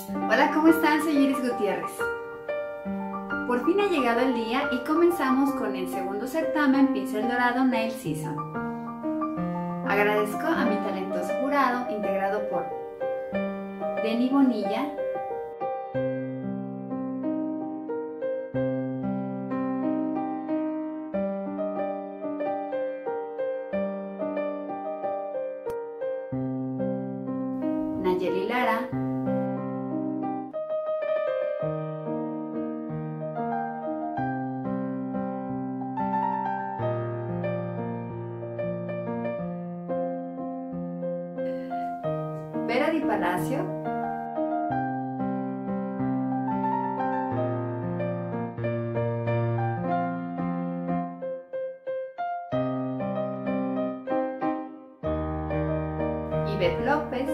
Hola, ¿cómo están? Soy Iris Gutiérrez. Por fin ha llegado el día y comenzamos con el segundo certamen Pincel Dorado Nail Season. Agradezco a mi talentoso jurado integrado por Denny Bonilla, Nayeli Lara, Vera Di Palacio, Ivette López,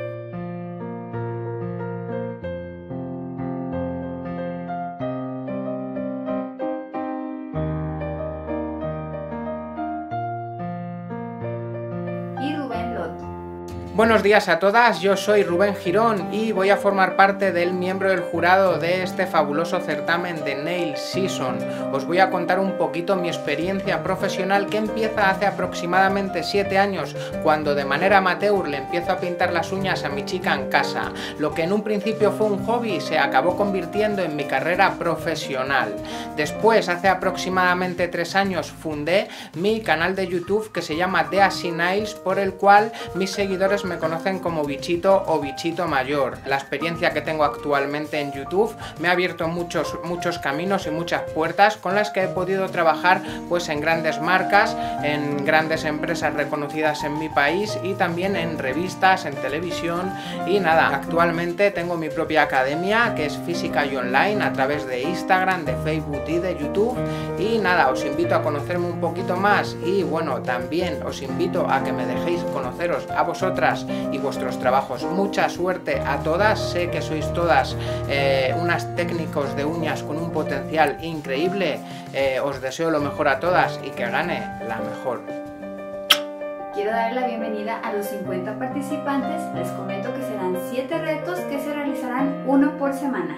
y Rubén Loto. Buenos días a todas, yo soy Rubén Girón y voy a formar parte del miembro del jurado de este fabuloso certamen de Nail Season. Os voy a contar un poquito mi experiencia profesional que empieza hace aproximadamente 7 años, cuando de manera amateur le empiezo a pintar las uñas a mi chica en casa. Lo que en un principio fue un hobby se acabó convirtiendo en mi carrera profesional. Después, hace aproximadamente 3 años, fundé mi canal de YouTube que se llama Deasy Nails, por el cual mis seguidores me conocen como Bichito o Bichito Mayor. La experiencia que tengo actualmente en YouTube me ha abierto muchos caminos y muchas puertas con las que he podido trabajar pues en grandes marcas, en grandes empresas reconocidas en mi país y también en revistas, en televisión. Y nada, actualmente tengo mi propia academia que es física y online a través de Instagram, de Facebook y de YouTube. Y nada, os invito a conocerme un poquito más y bueno, también os invito a que me dejéis conoceros a vosotras y vuestros trabajos. Mucha suerte a todas, sé que sois todas unas técnicos de uñas con un potencial increíble. Os deseo lo mejor a todas y que gane la mejor. Quiero darle la bienvenida a los 50 participantes. Les comento que serán 7 retos que se realizarán uno por semana.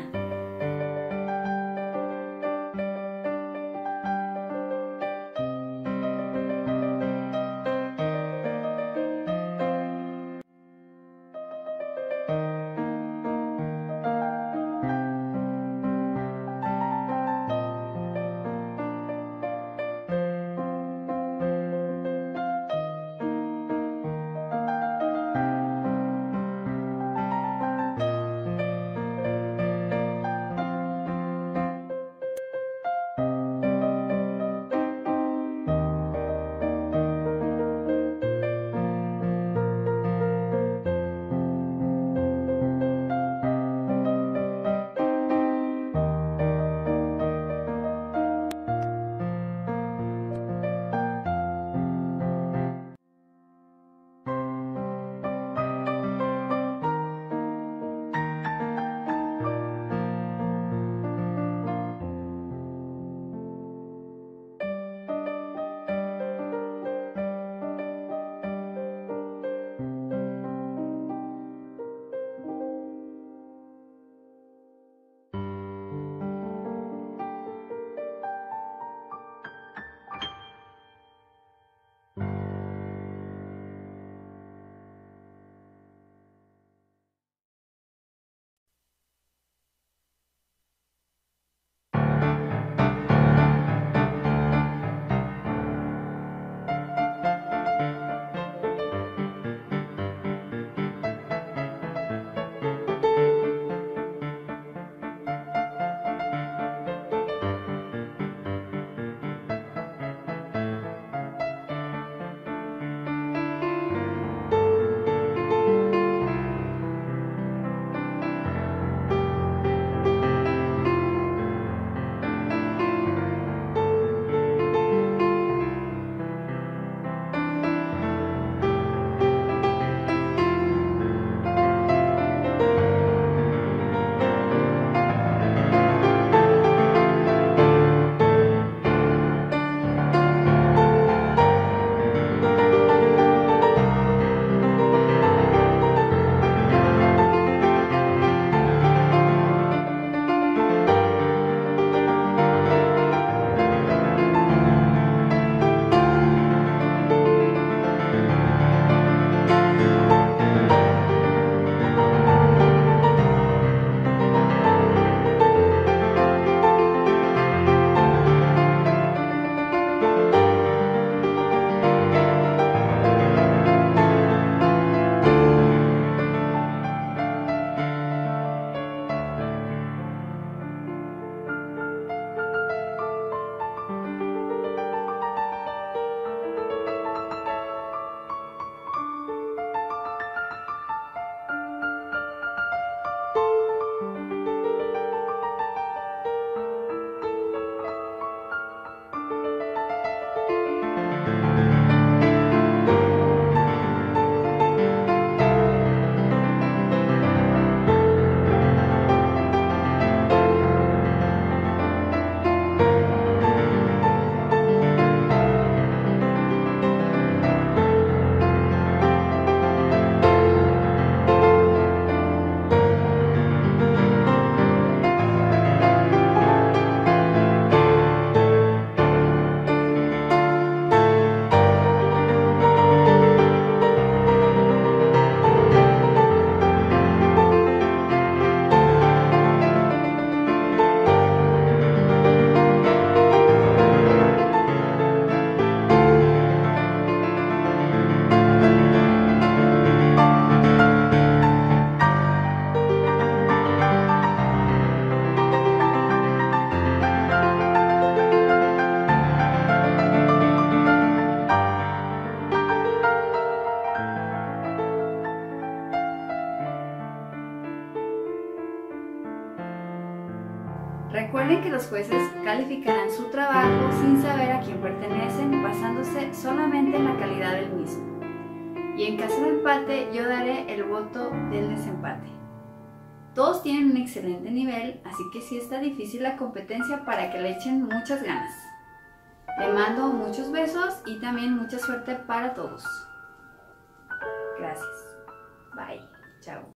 Recuerden que los jueces calificarán su trabajo sin saber a quién pertenecen, basándose solamente en la calidad del mismo. Y en caso de empate, yo daré el voto del desempate. Todos tienen un excelente nivel, así que sí está difícil la competencia para que le echen muchas ganas. Le mando muchos besos y también mucha suerte para todos. Gracias. Bye. Chao.